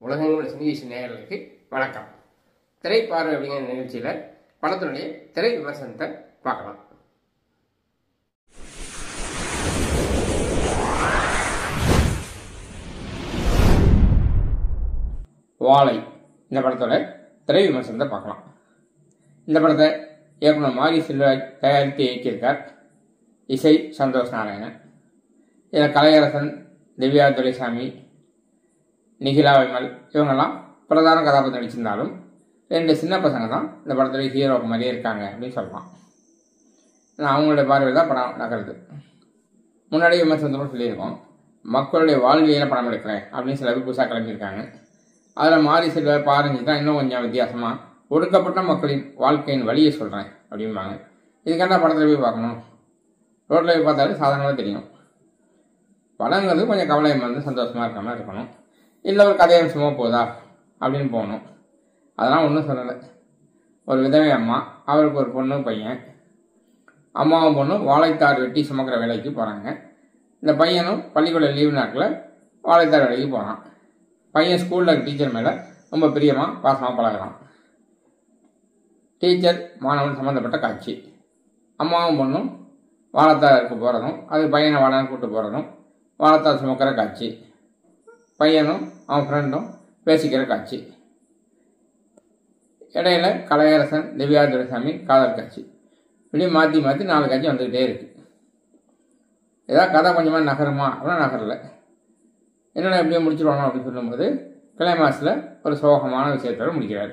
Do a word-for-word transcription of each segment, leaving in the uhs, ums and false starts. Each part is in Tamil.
உலகங்களோட சினிகேஷன் நேயர்களுக்கு வணக்கம். திரைப்பார்வை அப்படிங்கிற நிகழ்ச்சியில் படத்தினுடைய திரை விமர்சனத்தை பார்க்கலாம். வாழை இந்த படத்தோட திரை விமர்சனத்தை பார்க்கலாம். இந்த படத்தை இயக்குனர் மாரி செல்வராஜ் தயாரித்து இயக்கியிருக்கார். இசை சந்தோஷ் நாராயணன். இதில் கலையரசன், திவ்யா துரைசாமி, நிகிலா விமல் இவங்கெல்லாம் பிரதான கதாபாத்திரம் நடிச்சிருந்தாலும் ரெண்டு சின்ன பசங்க தான் இந்த படத்தில் ஹீரோக்கு மாதிரியே இருக்காங்க அப்படின்னு சொல்லலாம். அவங்களுடைய பார்வையில் தான் படம் நகருது. முன்னாடி விமர்சனத்தோடு சொல்லியிருக்கோம், மக்களுடைய வாழ்வியலை படம் எடுக்கிறேன் அப்படின்னு சில பேர் புதுசாக கிளம்பியிருக்காங்க. அதில் மாரி செல்வர் பாருங்க தான் இன்னும் கொஞ்சம் வித்தியாசமாக ஒடுக்கப்பட்ட மக்களின் வாழ்க்கையின் வழியை சொல்கிறேன் அப்படிம்பாங்க. இதுக்கான படத்தில் போய் பார்க்கணும், ரோட்டில் போய் பார்த்தாலும் சாதாரணமாக தெரியும். படங்கிறது கொஞ்சம் கவலையம் வந்து சந்தோஷமாக இருக்க மாதிரி இருக்கணும், இல்லை ஒரு கதை அம்சமாக போதா அப்படின்னு போகணும். அதெல்லாம் ஒன்றும் சொல்லலை. ஒரு விதவை அம்மா, அவருக்கு ஒரு பொண்ணு பையன், அம்மாவும் பொண்ணும் வாழைத்தார் வெட்டி சுமக்கிற வேலைக்கு போகிறாங்க. இந்த பையனும் பள்ளிக்கூட லீவு நாட்டில் வாழைத்தார் வேலைக்கு போகிறான். பையன் ஸ்கூலில் டீச்சர் மேலே ரொம்ப பிரியமாக பாசமாக பழகிறான். டீச்சர் மாணவன் சம்மந்தப்பட்ட காட்சி. அம்மாவும் பொண்ணும் வாழைத்தாருக்கு போகிறதும், அது பையனை வாழன்னு கூப்பிட்டு போகிறதும், வாழைத்தார் சுமக்கிற காட்சி. பையனும் அவன் ஃப்ரெண்டும் பேசிக்கிற காட்சி. இடையில கலையரசன், திவ்யா துரைசாமி காதல் காட்சி. இப்படி மாற்றி மாற்றி நாலு காட்சி வந்துக்கிட்டே இருக்குது. ஏதாவது கதை கொஞ்சமாக நகருமா அப்படின்னா நகரலை. என்னென்ன எப்படியோ முடிச்சிருவாங்க அப்படின்னு சொல்லும்போது கிளைமாஸில் ஒரு சோகமான விஷயத்தோடு முடிக்கிறார்.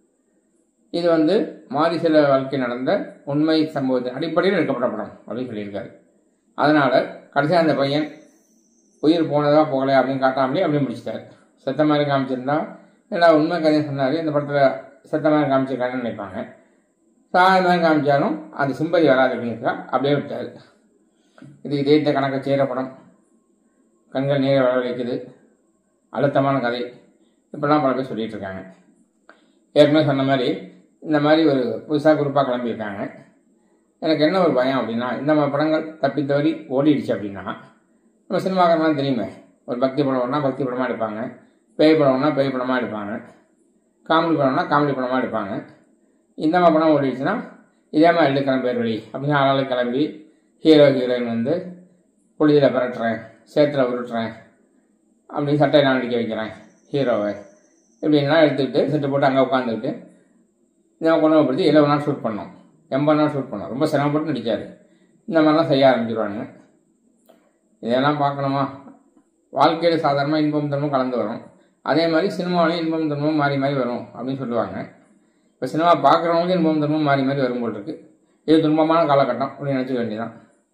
இது வந்து மாரி செல்வர் வாழ்க்கை நடந்த உண்மை சம்பவத்தின் அடிப்படையில் எடுக்கப்பட்ட படம் அப்படின்னு சொல்லியிருக்காரு. அதனால் கடைசியாக அந்த பையன் உயிர் போனதா போகலை அப்படின்னு காட்டாமலே அப்படியே முடிச்சிட்டார். செத்த மாதிரி காமிச்சிருந்தா எல்லா உண்மை கதையும் சொன்னார், இந்த படத்தில் செத்த மாதிரி காமிச்சிருக்காங்கன்னு நினைப்பாங்க. சாதாரண மாதிரி காமிச்சாலும் அது சிம்பதி வராது அப்படிங்கிறா அப்படியே விட்டார். இதுக்கு தேய்த்த கணக்கை செய்கிற படம், கண்கள் நீரை வரவழைக்குது, அழுத்தமான கதை, இப்படிலாம் பல பேர் சொல்லிகிட்டு இருக்காங்க. ஏற்கனவே சொன்ன மாதிரி இந்த மாதிரி ஒரு புதுசாக குரூப்பாக கிளம்பியிருக்காங்க. எனக்கு என்ன ஒரு பயம் அப்படின்னா, இந்த மாதிரி படங்கள் தப்பி தவறி ஓடிடுச்சு அப்படின்னா நம்ம சினிமாக்காரலாம் தெரியுமே, ஒரு பக்தி படம்னா பக்தி படமாக எடுப்பாங்க, பேய் படம்னா பேய் படமாக எடுப்பாங்க, காமெடி படம்னா காமெடி படமாக எடுப்பாங்க. இந்த மாதிரி படம் ஓடிடுச்சுன்னா இதே மாதிரி எடுக்கிறேன் பேர் வழி அப்படின்னு ஆளாளுக்கு கிளம்பி ஹீரோ ஹீரோயின் வந்து புளியில் பரட்டுறேன், சேத்துல உருட்டுறேன், அப்படி சட்டையெல்லாம் நடிக்க வைக்கிறேன் ஹீரோவை, இப்படின்லாம் எடுத்துக்கிட்டு செட்டு போட்டு அங்கே உட்காந்துக்கிட்டு இந்த மாதிரி கொண்டு படுத்தி எழுபது நாள் ஷூட் பண்ணோம், எண்பது நாள் ஷூட் பண்ணோம், ரொம்ப சிரமப்பட்டு நடித்தார். இந்த மாதிரிலாம் செய்ய ஆரம்பிச்சிடுவாங்க. இதெல்லாம் பார்க்கணுமா? வாழ்க்கையில் சாதாரணமாக இன்பம் துன்பமும் கலந்து வரும், அதே மாதிரி சினிமாவிலையும் இன்பம் துன்பமும் மாறி மாறி வரும் அப்படின்னு சொல்லுவாங்க. இப்போ சினிமா பார்க்குறவங்களுக்கு இன்பம் துன்பமும் மாறி மாறி வரும் போல் இருக்குது. இது துன்பமான காலகட்டம் அப்படின்னு நினச்சிக்க வேண்டியதான்.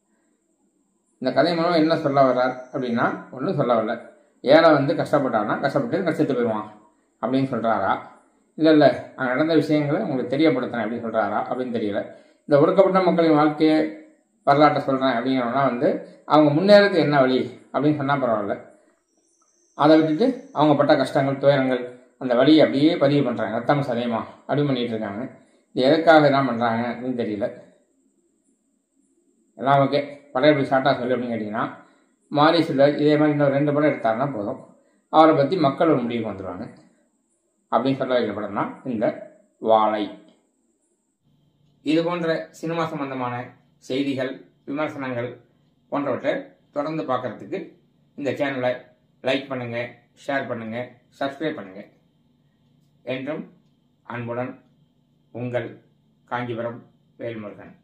இந்த கதை மூலம் என்ன சொல்ல வர்றார் அப்படின்னா ஒன்றும் சொல்ல வரல. ஏழை வந்து கஷ்டப்பட்டானா கஷ்டப்பட்டு கஷ்டத்து போயிடுவான் அப்படின்னு சொல்கிறாரா, இல்லை இல்லை அங்கே நடந்த விஷயங்களை உங்களுக்கு தெரியப்படுத்தினேன் அப்படின்னு சொல்கிறாரா அப்படின்னு தெரியல. இந்த ஒடுக்கப்பட்ட மக்களின் வாழ்க்கையை வரலாற்றை சொல்கிறேன் அப்படிங்கிறவனா வந்து அவங்க முன்னேறதுக்கு என்ன வழி அப்படின்னு சொன்னால் பரவாயில்ல. அதை விட்டுட்டு அவங்க பட்ட கஷ்டங்கள், துயரங்கள், அந்த வழியை அப்படியே பதிவு பண்ணுறாங்க, ரத்தம் சதயமா அப்படி பண்ணிகிட்டு இருக்காங்க. இது எதுக்காக தான் பண்ணுறாங்க அப்படின்னு தெரியல. எல்லாம் ஓகே, படம் எப்படி ஷார்ட்டாக சொல்லு அப்படின்னு கேட்டிங்கன்னா, மாரி செல்வர் இதே மாதிரி இன்னொரு ரெண்டு படம் எடுத்தாருன்னா போதும், அவரை பற்றி மக்கள் ஒரு முடிவுக்கு வந்துடுவாங்க அப்படின்னு சொல்ல வைக்கிற படம் தான் இந்த வாழை. இது போன்ற சினிமா சம்பந்தமான செய்திகள், விமர்சனங்கள் போன்றவற்றை தொடர்ந்து பார்க்குறதுக்கு இந்த சேனலை லைக் பண்ணுங்கள், ஷேர் பண்ணுங்கள், சப்ஸ்கிரைப் பண்ணுங்கள். என்றும் அன்புடன் உங்கள் காஞ்சிபுரம் வேல்முருகன்.